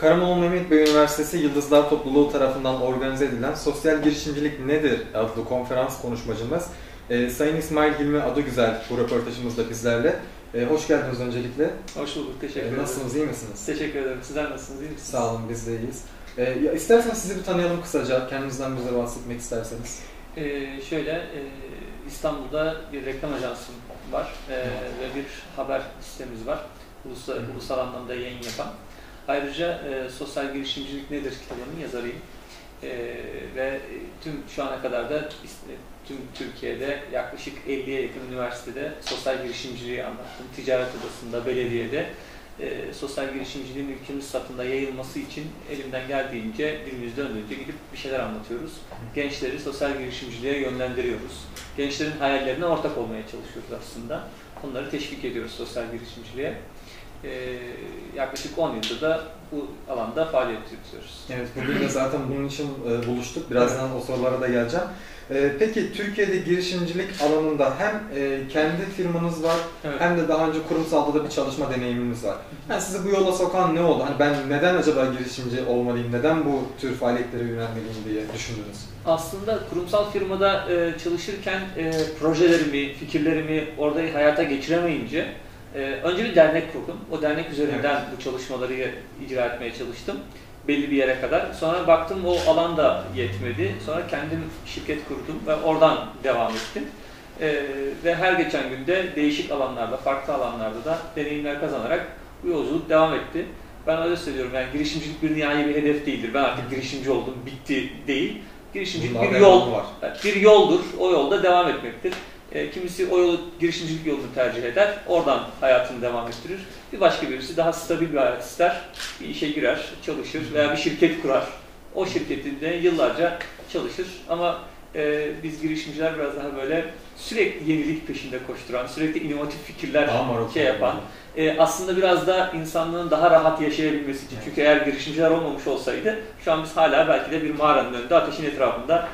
Karamanlı Mehmet Bey Üniversitesi Yıldızlar Topluluğu tarafından organize edilen Sosyal Girişimcilik Nedir adlı konferans konuşmacımız Sayın İsmail Hilmi Adıgüzel bu röportajımızda bizlerle. Hoş geldiniz öncelikle. Hoş bulduk, teşekkür ederim. Nasılsınız, iyi misiniz? Teşekkür ederim. Sizler nasılsınız, iyi misiniz? Sağ olun, biz de iyiyiz. İsterseniz sizi bir tanıyalım kısaca, kendinizden bize bahsetmek isterseniz. İstanbul'da bir reklam ajansım var ve bir haber sitemiz var. Ulusal anlamda yayın yapan. Ayrıca Sosyal Girişimcilik Nedir kitabının yazarıyım. Ve şu ana kadar da tüm Türkiye'de yaklaşık 50'ye yakın üniversitede sosyal girişimciliği anlattım. Ticaret Odası'nda, belediyede sosyal girişimciliğin ülkemiz satında yayılması için elimden geldiğince, dilimiz döndüğünce gidip bir şeyler anlatıyoruz. Gençleri sosyal girişimciliğe yönlendiriyoruz. Gençlerin hayallerine ortak olmaya çalışıyoruz aslında. Onları teşvik ediyoruz sosyal girişimciliğe. Yaklaşık 10 yıldır da bu alanda faaliyet yürütüyoruz. Evet, bugün de zaten bunun için buluştuk. Birazdan o sorulara da geleceğim. Peki Türkiye'de girişimcilik alanında hem kendi firmanız var, evet, hem de daha önce kurumsalda da bir çalışma deneyiminiz var. Yani sizi bu yola sokan ne oldu? Hani ben neden acaba girişimci olmalıyım, neden bu tür faaliyetlere yönelmeliyim diye düşündünüz? Aslında kurumsal firmada çalışırken projelerimi, fikirlerimi orada hayata geçiremeyince önce bir dernek kurdum. O dernek üzerinden, evet, bu çalışmaları icra etmeye çalıştım belli bir yere kadar. Sonra baktım o alan da yetmedi. Sonra kendim şirket kurdum ve oradan devam ettim. Ve her geçen günde değişik alanlarda, farklı alanlarda da deneyimler kazanarak bu yolculuk devam etti. Ben öyle söylüyorum, yani girişimcilik bir nihai bir hedef değildir. Ben artık girişimci oldum, bitti değil. Girişimcilik bir yoldur. O yolda devam etmektir. Kimisi o yolu, girişimcilik yolunu tercih eder, oradan hayatını devam ettirir. Bir başka birisi daha stabil bir hayat ister, bir işe girer, çalışır veya bir şirket kurar. O şirketinde yıllarca çalışır ama biz girişimciler biraz daha böyle sürekli yenilik peşinde koşturan, sürekli inovatif fikirler yapan, aslında biraz da insanlığın daha rahat yaşayabilmesi için. Çünkü eğer girişimciler olmamış olsaydı, şu an biz hala belki de bir mağaranın önünde, ateşin etrafında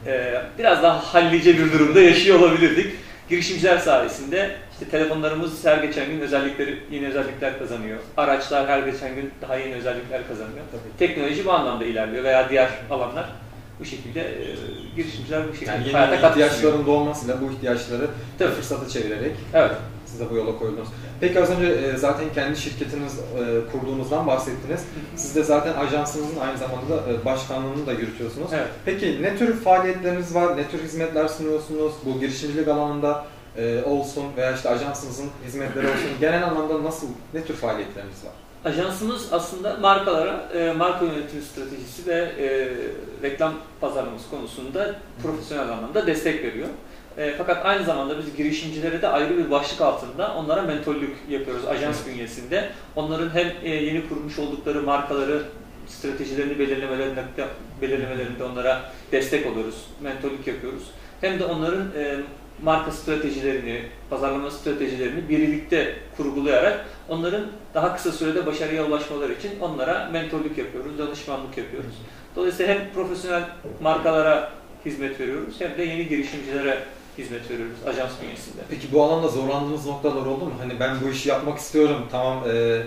biraz daha hallice bir durumda yaşıyor olabilirdik. Girişimciler sayesinde işte telefonlarımız her geçen gün yeni özellikler kazanıyor. Araçlar her geçen gün daha yeni özellikler kazanıyor. Tabii. Teknoloji bu anlamda ilerliyor veya diğer alanlar. Bu şekilde girişimciler bu şekilde yani hayata katılıyor. İhtiyaçların doğmasıyla bu ihtiyaçları fırsata çevirerek, evet, siz de bu yola koydunuz. Peki az önce zaten kendi şirketiniz kurduğunuzdan bahsettiniz. Siz de zaten ajansınızın aynı zamanda başkanlığını da yürütüyorsunuz. Evet. Peki ne tür faaliyetleriniz var, ne tür hizmetler sunuyorsunuz? Bu girişimcilik alanında olsun veya işte ajansınızın hizmetleri olsun, genel anlamda ne tür faaliyetleriniz var? Ajansımız aslında markalara marka yönetimi stratejisi ve reklam pazarlaması konusunda profesyonel anlamda destek veriyor. Fakat aynı zamanda biz girişimcilere de ayrı bir başlık altında onlara mentorluk yapıyoruz ajans bünyesinde. Onların hem yeni kurmuş oldukları markaları, stratejilerini belirlemelerinde onlara destek oluyoruz, mentorluk yapıyoruz. Hem de onların marka stratejilerini, pazarlama stratejilerini birlikte kurgulayarak onların daha kısa sürede başarıya ulaşmaları için onlara mentorluk yapıyoruz, danışmanlık yapıyoruz. Dolayısıyla hem profesyonel markalara hizmet veriyoruz hem de yeni girişimcilere hizmet veriyoruz ajans bünyesinde. Peki bu alanda zorlandığınız noktalar oldu mu? Hani ben bu işi yapmak istiyorum, tamam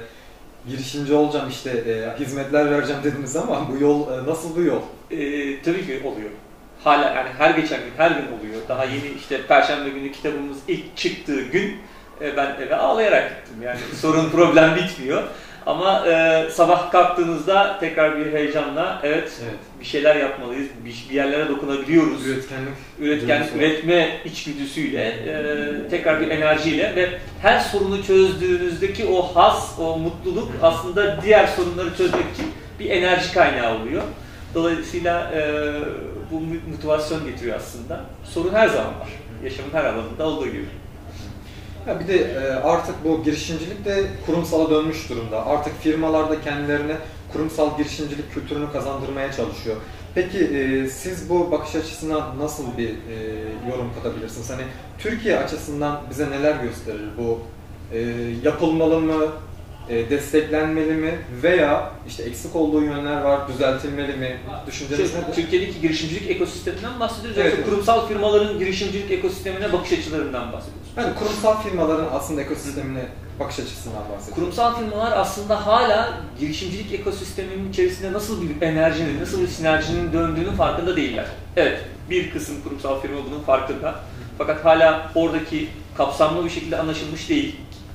girişimci olacağım, işte hizmetler vereceğim dediniz ama bu yol nasıl bir yol? Tabii ki oluyor. Hala yani her geçen gün, her gün oluyor. Daha yeni işte Perşembe günü kitabımız ilk çıktığı gün ben eve ağlayarak gittim. Yani sorun, problem bitmiyor. Ama sabah kalktığınızda tekrar bir heyecanla evet, bir şeyler yapmalıyız, bir yerlere dokunabiliyoruz. Üretme içgüdüsüyle, tekrar bir enerjiyle ve her sorunu çözdüğünüzdeki o haz, o mutluluk aslında diğer sorunları çözmek için bir enerji kaynağı oluyor. Dolayısıyla bu motivasyon getiriyor aslında. Sorun her zaman var. Yaşamın her alanında olduğu gibi. Ya bir de artık bu girişimcilik de kurumsala dönmüş durumda. Artık firmalar da kendilerine kurumsal girişimcilik kültürünü kazandırmaya çalışıyor. Peki siz bu bakış açısına nasıl bir yorum katabilirsiniz? Hani Türkiye açısından bize neler gösterir? Bu yapılmalı mı? desteklenmeli mi veya işte eksik olduğu yönler var, düzeltilmeli mi? Düşünceniz nedir? Türkiye'deki girişimcilik ekosisteminden bahsediyoruz. Evet, Yoksa kurumsal firmaların girişimcilik ekosistemine bakış açılarından bahsediyoruz. Yani kurumsal firmaların aslında ekosistemine bakış açısından bahsediyoruz. Kurumsal firmalar aslında hala girişimcilik ekosisteminin içerisinde nasıl bir enerjinin, nasıl bir sinerjinin döndüğünün farkında değiller. Evet, bir kısım kurumsal firma bunun farkında. Fakat hala oradaki kapsamlı bir şekilde anlaşılmış değil.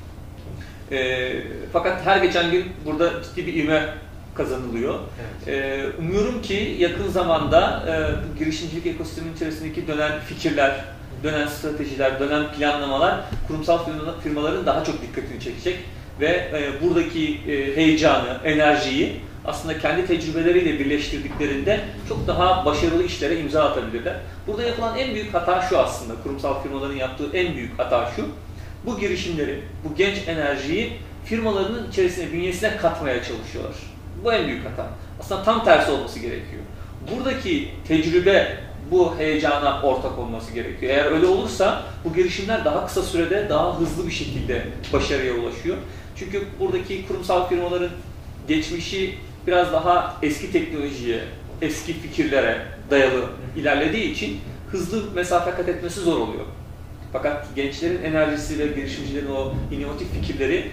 Fakat her geçen gün burada ciddi bir ivme kazanılıyor. Evet. Umuyorum ki yakın zamanda bu girişimcilik ekosistemin içerisindeki dönen fikirler, dönen stratejiler, dönen planlamalar kurumsal firmaların daha çok dikkatini çekecek ve buradaki heyecanı, enerjiyi aslında kendi tecrübeleriyle birleştirdiklerinde çok daha başarılı işlere imza atabilirler. Burada yapılan en büyük hata şu aslında, kurumsal firmaların yaptığı en büyük hata şu: bu girişimleri, bu genç enerjiyi firmalarının içerisine, bünyesine katmaya çalışıyorlar. Bu en büyük hata. Aslında tam tersi olması gerekiyor. Buradaki tecrübe, bu heyecana ortak olması gerekiyor. Eğer öyle olursa bu girişimler daha kısa sürede, daha hızlı bir şekilde başarıya ulaşıyor. Çünkü buradaki kurumsal firmaların geçmişi biraz daha eski teknolojiye, eski fikirlere dayalı ilerlediği için hızlı mesafe kat etmesi zor oluyor. Fakat gençlerin enerjisi ve girişimcilerin o inovatif fikirleri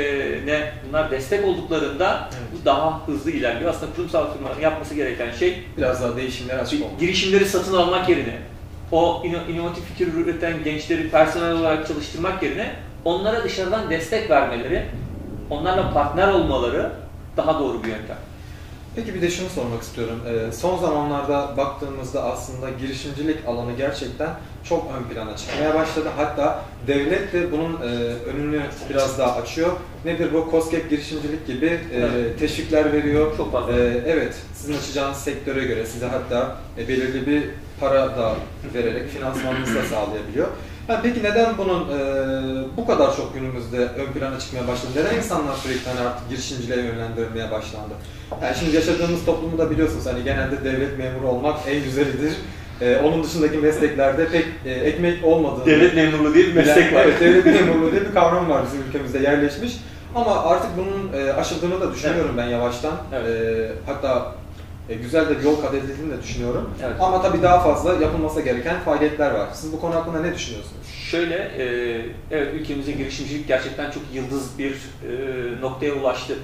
bunlar destek olduklarında bu daha hızlı ilerliyor. Aslında kurumsal firmaların yapması gereken şey biraz daha değişimler açık olmak. Girişimleri satın almak yerine, o inovatif fikir üreten gençleri personel olarak çalıştırmak yerine onlara dışarıdan destek vermeleri, onlarla partner olmaları daha doğru bir yöntem. Peki bir de şunu sormak istiyorum. Son zamanlarda baktığımızda aslında girişimcilik alanı gerçekten çok ön plana çıkmaya başladı. Hatta devlet de bunun önünü biraz daha açıyor. Nedir bu? KOSGEB girişimcilik gibi teşvikler veriyor. Çok fazla. Evet, sizin açacağınız sektöre göre size hatta belirli bir para da vererek finansmanınızı da sağlayabiliyor. Yani peki neden bunun bu kadar çok günümüzde ön plana çıkmaya başladı? Neden insanlar sürekli artık girişimciliğe yönlendirilmeye başlandı? Yani şimdi yaşadığımız toplumu da biliyorsunuz, hani genelde devlet memuru olmak en güzelidir. Onun dışındaki mesleklerde pek ekmek olmadığını... Devlet memurluğu diye bir meslek var. Evet, devlet memurluğu diye bir kavram var bizim ülkemizde yerleşmiş. Ama artık bunun aşıldığını da düşünüyorum ben yavaştan. Evet. Hatta güzel de bir yol kat edildiğini de düşünüyorum. Evet. Ama tabii daha fazla yapılması gereken faaliyetler var. Siz bu konu hakkında ne düşünüyorsunuz? Şöyle, evet, ülkemizde girişimcilik gerçekten çok yıldız bir noktaya ulaştı.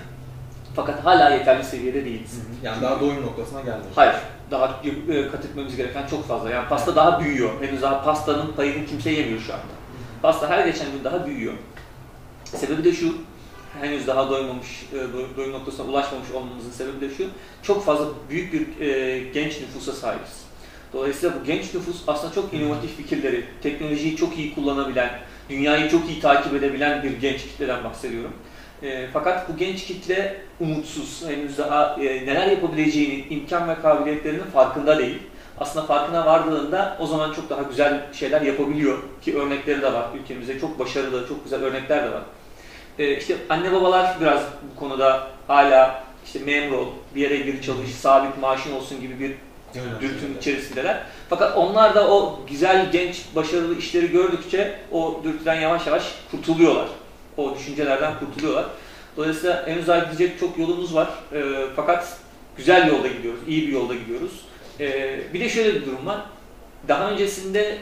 Fakat hala yeterli seviyede değiliz. Yani daha doyum noktasına geldi. Hayır, daha kat etmemiz gereken çok fazla. Yani pasta daha büyüyor. Henüz daha pastanın payını kimse yemiyor şu anda. Pasta her geçen gün daha büyüyor. Sebebi de şu: henüz daha doyum noktasına ulaşmamış olmamızın sebebi de şu: çok fazla büyük bir genç nüfusa sahibiz. Dolayısıyla bu genç nüfus aslında çok inovatif fikirleri, teknolojiyi çok iyi kullanabilen, dünyayı çok iyi takip edebilen bir genç kitleden bahsediyorum. Fakat bu genç kitle umutsuz, henüz daha neler yapabileceğini, imkan ve kabiliyetlerinin farkında değil. Aslında farkına vardığında o zaman çok daha güzel şeyler yapabiliyor ki örnekleri de var ülkemizde. Çok başarılı, çok güzel örnekler de var. İşte anne babalar biraz bu konuda hala işte memur ol, bir yere gir çalış, sabit maaşın olsun gibi bir dürtünün içerisindeler. Fakat onlar da o güzel, genç, başarılı işleri gördükçe o dürtüden yavaş yavaş kurtuluyorlar. O düşüncelerden kurtuluyorlar. Dolayısıyla henüz daha gidecek çok yolumuz var. Fakat güzel yolda gidiyoruz, iyi bir yolda gidiyoruz. Bir de şöyle bir durum var. Daha öncesinde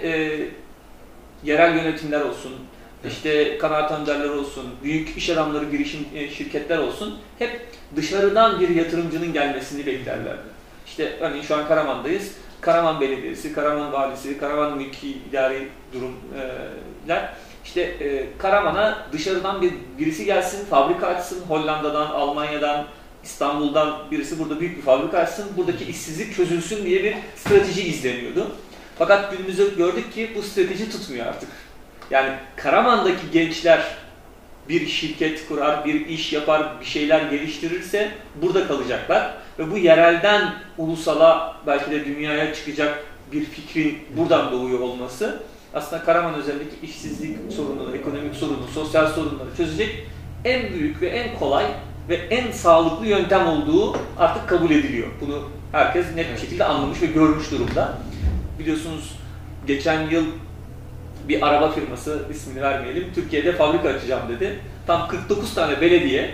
yerel yönetimler olsun, işte kanaat önderleri olsun, büyük iş adamları, girişim şirketler olsun, hep dışarıdan bir yatırımcının gelmesini beklerlerdi. İşte örneğin şu an Karaman'dayız. Karaman Belediyesi, Karaman Valisi, Karaman Mülki İdari Durumlar. İşte Karaman'a dışarıdan birisi gelsin, fabrika açsın, Hollanda'dan, Almanya'dan, İstanbul'dan birisi burada büyük bir fabrika açsın, buradaki işsizlik çözülsün diye bir strateji izleniyordu. Fakat günümüzde gördük ki bu strateji tutmuyor artık. Yani Karaman'daki gençler bir şirket kurar, bir iş yapar, bir şeyler geliştirirse burada kalacaklar. Ve bu yerelden ulusala, belki de dünyaya çıkacak bir fikrin buradan doğuyor olması aslında Karaman özelindeki işsizlik sorununu, ekonomik sorunu, sosyal sorunları çözecek en büyük ve en kolay ve en sağlıklı yöntem olduğu artık kabul ediliyor. Bunu herkes net bir şekilde anlamış ve görmüş durumda. Biliyorsunuz geçen yıl bir araba firması, ismini vermeyelim, Türkiye'de fabrika açacağım dedi. tam 49 tane belediye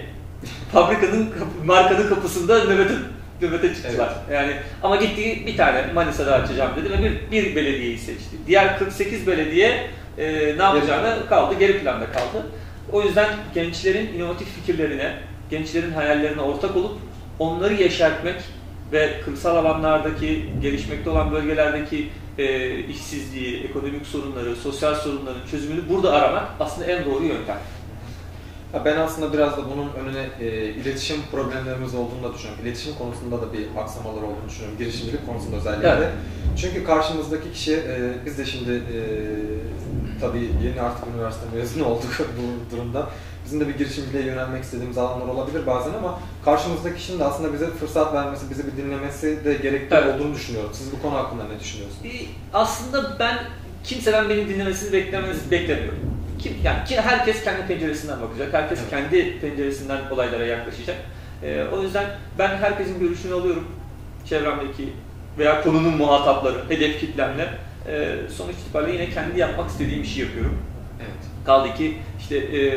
markanın kapısında nöbete çıktılar. Evet. Yani ama gitti bir tane Manisa'da açacağım dedi ve bir belediyeyi seçti. Diğer 48 belediye ne yapacağını kaldı, geri planda kaldı. O yüzden gençlerin inovatif fikirlerine, gençlerin hayallerine ortak olup onları yeşertmek ve kırsal alanlardaki, gelişmekte olan bölgelerdeki işsizliği, ekonomik sorunları, sosyal sorunların çözümünü burada aramak aslında en doğru yöntem. Ben aslında biraz da bunun önüne iletişim problemlerimiz olduğunu da düşünüyorum. İletişim konusunda da bir aksamalar olduğunu düşünüyorum. Girişimcilik konusunda özellikle. Evet. Çünkü karşımızdaki kişi, biz de şimdi tabii yeni artık üniversite mezunu olduk bu durumda. Bizim de bir girişimciliğe yönelmek istediğimiz alanlar olabilir bazen ama karşımızdaki kişinin de aslında bize fırsat vermesi, bizi bir dinlemesi de gerekli evet. olduğunu düşünüyorum. Siz bu konu hakkında ne düşünüyorsunuz? Aslında kimseden beni dinlemesini beklemiyorum. Herkes kendi penceresinden bakacak, herkes evet. kendi penceresinden olaylara yaklaşacak. O yüzden ben herkesin görüşünü alıyorum. Çevremdeki veya konunun muhatapları, hedef kitlemle. Sonuç itibariyle yine kendi yapmak istediğim işi yapıyorum. Evet. Kaldı ki işte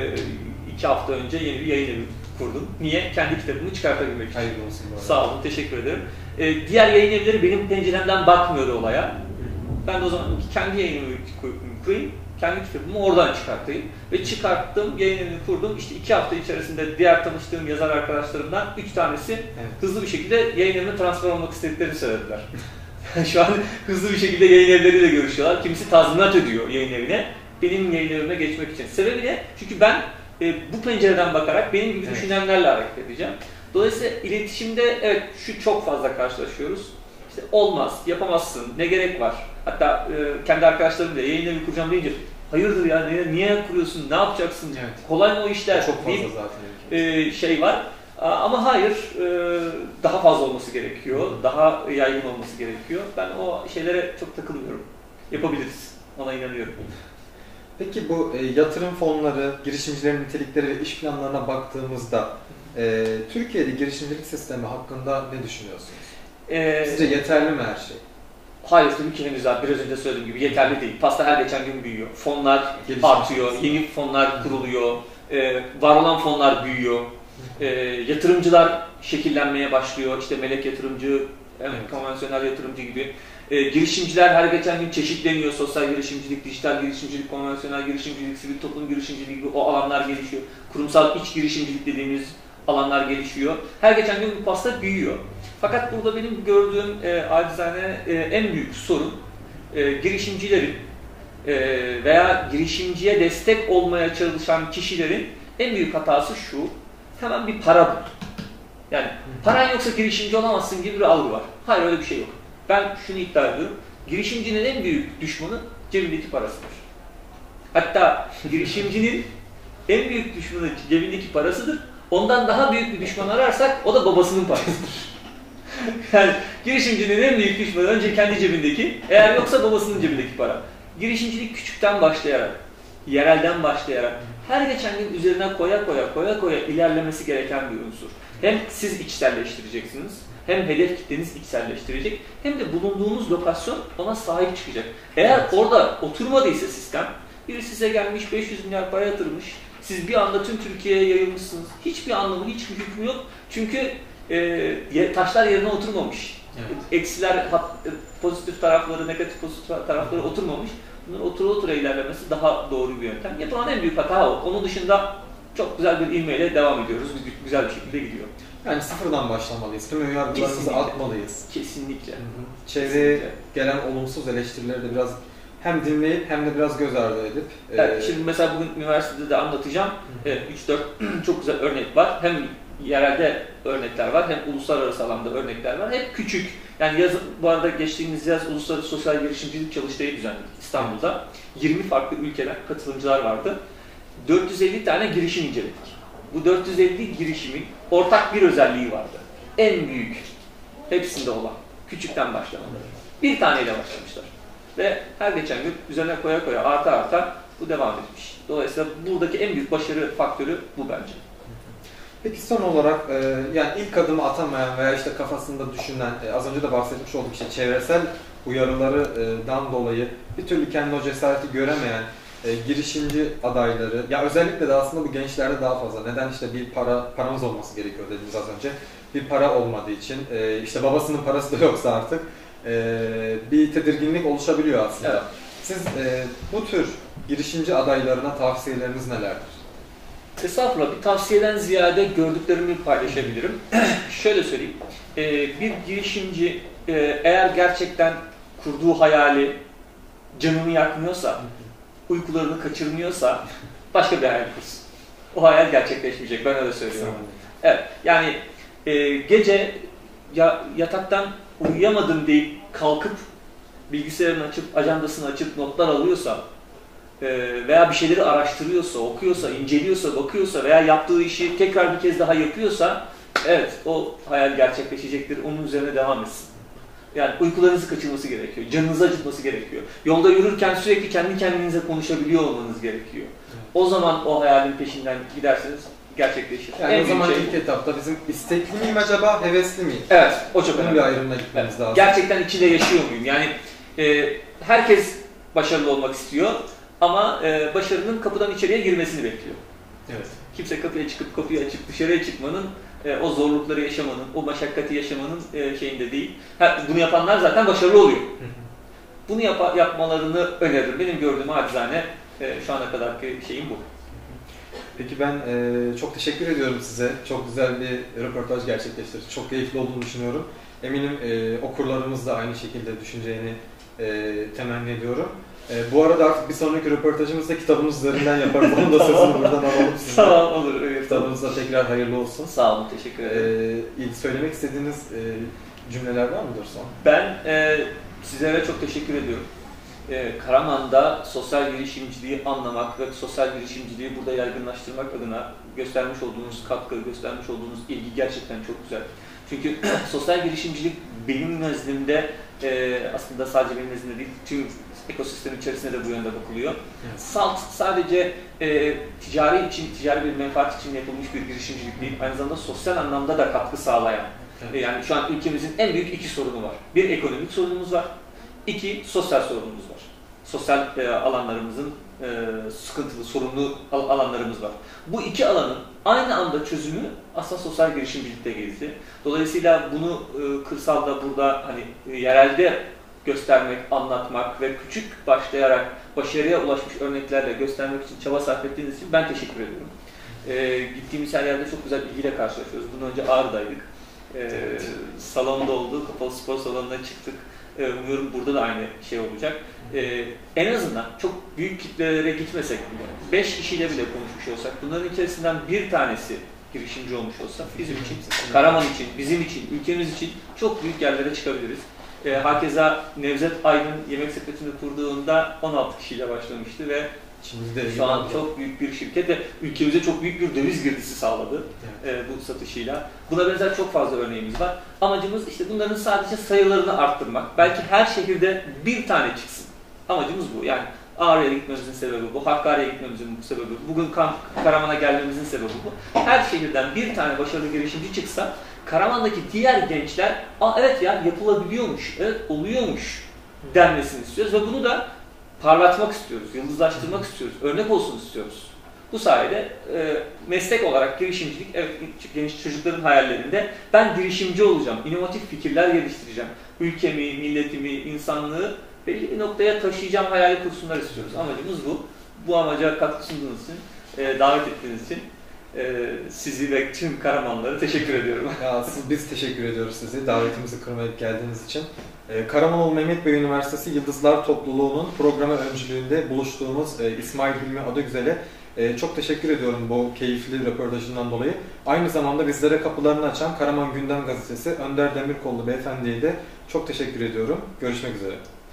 2 hafta önce yeni bir yayın evi kurdum. Niye? Kendi kitabımı çıkartabilmek için. Hayırlı olsun bu arada. Sağ olun, teşekkür ederim. Diğer yayın evleri benim penceremden bakmıyor olaya. Ben de o zaman kendi yayın evi kurayım, kendi kitabımı oradan çıkartayım. Ve çıkarttım, yayın evini kurdum. İşte 2 hafta içerisinde diğer tanıştığım yazar arkadaşlarımdan 3 tanesi evet. hızlı bir şekilde yayın evine transfer olmak istediklerini söylediler. Şu an hızlı bir şekilde yayın evleriyle görüşüyorlar. Kimisi tazminat ödüyor yayın evine. Benim yayın evime geçmek için. Sebebi ne? Çünkü ben bu pencereden bakarak benim gibi evet. düşünenlerle hareket edeceğim. Dolayısıyla iletişimde evet şu çok fazla karşılaşıyoruz. İşte olmaz, yapamazsın, ne gerek var? Hatta kendi arkadaşlarım bile yayın evi kuracağım deyince hayırdır ya, niye kuruyorsun, ne yapacaksın? Evet. Kolay mı o işler? Çok fazla zaten. Şey var. Ama hayır, daha fazla olması gerekiyor, daha yaygın olması gerekiyor. Ben o şeylere çok takılmıyorum. Yapabiliriz, ona inanıyorum. Peki bu yatırım fonları, girişimcilerin nitelikleri ve iş planlarına baktığımızda Türkiye'de girişimcilik sistemi hakkında ne düşünüyorsunuz? Sizce yeterli mi her şey? Hayır, tabii ki henüz daha biraz önce söylediğim gibi yeterli değil. Pasta her geçen gün büyüyor. Fonlar artıyor, yeni fonlar kuruluyor, var olan fonlar büyüyor. Yatırımcılar şekillenmeye başlıyor. İşte melek yatırımcı, evet. konvansiyonel yatırımcı gibi. Girişimciler her geçen gün çeşitleniyor. Sosyal girişimcilik, dijital girişimcilik, konvansiyonel girişimcilik, sivil toplum girişimciliği gibi o alanlar gelişiyor. Kurumsal iç girişimcilik dediğimiz alanlar gelişiyor. Her geçen gün bu pasta büyüyor. Fakat burada benim gördüğüm acizane en büyük sorun girişimcilerin veya girişimciye destek olmaya çalışan kişilerin en büyük hatası şu: hemen bir para bul. Yani paran yoksa girişimci olamazsın gibi bir algı var. Hayır, öyle bir şey yok. Ben şunu iddia ediyorum: girişimcinin en büyük düşmanı cebindeki parasıdır. Hatta girişimcinin en büyük düşmanı cebindeki parasıdır. Ondan daha büyük bir düşman ararsak o da babasının parasıdır. Yani girişimcinin en büyük düşmanı önce kendi cebindeki, eğer yoksa babasının cebindeki para. Girişimcilik küçükten başlayarak, yerelden başlayarak, her geçen gün üzerine koya koya ilerlemesi gereken bir unsur. Hem siz içselleştireceksiniz, hem hedef kitleniz içselleştirecek, hem de bulunduğunuz lokasyon ona sahip çıkacak. Eğer orada oturmadıysa sistem, biri size gelmiş 500 milyar para yatırmış, siz bir anda tüm Türkiye'ye yayılmışsınız. Hiçbir anlamı, hiçbir hükmü yok. Çünkü taşlar yerine oturmamış. Evet. Eksiler, pozitif tarafları, negatif pozitif tarafları oturmamış. Bunların otura ilerlemesi daha doğru bir yöntem. Yapılan en büyük hata o. Onun dışında çok güzel bir ivmeyle devam ediyoruz. Güzel bir şekilde gidiyor. Yani sıfırdan başlamalıyız. Tüm önyargılarımızı atmalıyız. Kesinlikle. Çevreye gelen olumsuz eleştirileri de biraz hem dinleyip hem de biraz göz ardı edip. Evet, şimdi mesela bugün üniversitede de anlatacağım. 3-4 çok güzel örnek var. Hem yerelde örnekler var, hem uluslararası alanda örnekler var. Hep küçük. Yani bu arada geçtiğimiz yaz Uluslararası Sosyal Girişimcilik Çalıştayı düzenledik İstanbul'da. 20 farklı ülkeden katılımcılar vardı. 450 tane girişim inceledik. Bu 450 girişimin ortak bir özelliği vardı. En büyük, hepsinde olan, küçükten başlamaları. Bir taneyle başlamışlar. Ve her geçen gün üzerine koya arta bu devam etmiş. Dolayısıyla buradaki en büyük başarı faktörü bu bence. Peki son olarak yani ilk adımı atamayan veya işte kafasında düşünen, az önce de bahsetmiş olduk, işte çevresel uyarılardan dolayı bir türlü kendine o cesareti göremeyen girişimci adayları, ya özellikle de aslında bu gençlerde daha fazla. Neden? İşte bir paramız olması gerekiyor dediniz az önce. Bir para olmadığı için, işte babasının parası da yoksa artık bir tedirginlik oluşabiliyor aslında. Evet. Siz bu tür girişimci adaylarına tavsiyeleriniz nelerdir? Estağfurullah, bir tavsiyeden ziyade gördüklerimi paylaşabilirim. Şöyle söyleyeyim, bir girişimci eğer gerçekten kurduğu hayali canını yakmıyorsa, uykularını kaçırmıyorsa başka bir hayal kursun. O hayal gerçekleşmeyecek, ben öyle söylüyorum. Evet, yani gece yataktan uyuyamadım deyip kalkıp bilgisayarını açıp, ajandasını açıp notlar alıyorsa veya bir şeyleri araştırıyorsa, okuyorsa, inceliyorsa, bakıyorsa veya yaptığı işi tekrar bir kez daha yapıyorsa evet, o hayal gerçekleşecektir, onun üzerine devam etsin. Yani uykularınızı kaçırması gerekiyor, canınızı acıtması gerekiyor. Yolda yürürken sürekli kendi kendinize konuşabiliyor olmanız gerekiyor. O zaman o hayalin peşinden giderseniz gerçekleşir. Yani o zaman ilk etapta bizim istekli miyim acaba, hevesli miyim? Evet, o çok önemli. Bir ayrımına gitmemiz lazım. Gerçekten içinde yaşıyor muyum? Yani herkes başarılı olmak istiyor ama başarının kapıdan içeriye girmesini bekliyor. Evet. Kimse kapıyı açıp dışarıya çıkmanın, o zorlukları yaşamanın, o meşakkati yaşamanın şeyinde değil. Bunu yapanlar zaten başarılı oluyor. Bunu yapmalarını öneririm. Benim gördüğüm acizane şu ana kadarki şeyim bu. Peki ben çok teşekkür ediyorum size. Çok güzel bir röportaj gerçekleştirdik. Çok keyifli olduğunu düşünüyorum. Eminim okurlarımız da aynı şekilde düşüneceğini temenni ediyorum. Bu arada artık bir sonraki röportajımızda kitabınız üzerinden yaparız. Onun da sözünü buradan alalım size. Tamam, olur. Evet, kitabınızda tekrar hayırlı olsun. Sağ olun, teşekkür ederim. Söylemek istediğiniz cümleler var mıdır son? Ben sizlere çok teşekkür ediyorum. Karaman'da sosyal girişimciliği anlamak ve sosyal girişimciliği burada yaygınlaştırmak adına göstermiş olduğunuz katkı, göstermiş olduğunuz ilgi gerçekten çok güzel. Çünkü sosyal girişimcilik benim nezdimde aslında sadece benim nezdimde değil, tüm ekosistem içerisinde de bu yönde bakılıyor. Evet. SALT sadece ticari bir menfaat için yapılmış bir girişimcilik değil, aynı zamanda sosyal anlamda da katkı sağlayan. Evet. Yani şu an ülkemizin en büyük iki sorunu var. Bir, ekonomik sorunumuz var. İki, sosyal sorunumuz var. Sosyal alanlarımızın sıkıntılı, sorunlu alanlarımız var. Bu iki alanın aynı anda çözümü aslında sosyal girişimcilikte gizli. Dolayısıyla bunu kırsalda, burada hani yerelde göstermek, anlatmak ve küçük başlayarak başarıya ulaşmış örneklerle göstermek için çaba sarf ettiğiniz için ben teşekkür ediyorum. Gittiğimiz her yerde çok güzel bilgiyle karşılaşıyoruz. Bundan önce Ağrı'daydık. Salonda oldu, kapalı spor salonuna çıktık. Umuyorum burada da aynı şey olacak. En azından çok büyük kitlelere gitmesek bile, 5 kişiyle bile konuşmuş olsak, bunların içerisinden bir tanesi girişimci olmuş olsa bizim için, Karaman için, bizim için, ülkemiz için çok büyük yerlere çıkabiliriz. Hakeza Nevzat Aydın Yemek Sepeti'ni kurduğunda 16 kişiyle başlamıştı ve şu an çok büyük bir şirket ve ülkemize çok büyük bir döviz girdisi sağladı bu satışıyla. Buna benzer çok fazla örneğimiz var. Amacımız işte bunların sadece sayılarını arttırmak. Belki her şehirde bir tane çıksın. Amacımız bu. Yani Ağrı'ya gitmemizin sebebi bu, Hakkari'ye gitmemizin sebebi bu, bugün Karaman'a gelmemizin sebebi bu. Her şehirden bir tane başarılı girişimci çıksa, Karaman'daki diğer gençler, evet ya yapılabiliyormuş, evet oluyormuş denmesini istiyoruz ve bunu da parlatmak istiyoruz, yıldızlaştırmak istiyoruz, örnek olsun istiyoruz. Bu sayede meslek olarak girişimcilik, evet, genç çocukların hayallerinde ben girişimci olacağım, inovatif fikirler geliştireceğim, ülkemi, milletimi, insanlığı belli bir noktaya taşıyacağım hayali kursunlar istiyoruz. Amacımız bu. Bu amaca katkı sunduğunuz için, davet ettiğiniz için sizi ve tüm Karamanlıları teşekkür ediyorum. Biz teşekkür ediyoruz sizi, davetimizi kırmayıp geldiğiniz için. Karamanoğlu Mehmet Bey Üniversitesi Yıldızlar Topluluğu'nun programı öncülüğünde buluştuğumuz İsmail Hilmi Adıgüzel'e çok teşekkür ediyorum bu keyifli röportajından dolayı. Aynı zamanda bizlere kapılarını açan Karaman Gündem Gazetesi Önder Demirkollu Beyefendi'ye de çok teşekkür ediyorum. Görüşmek üzere.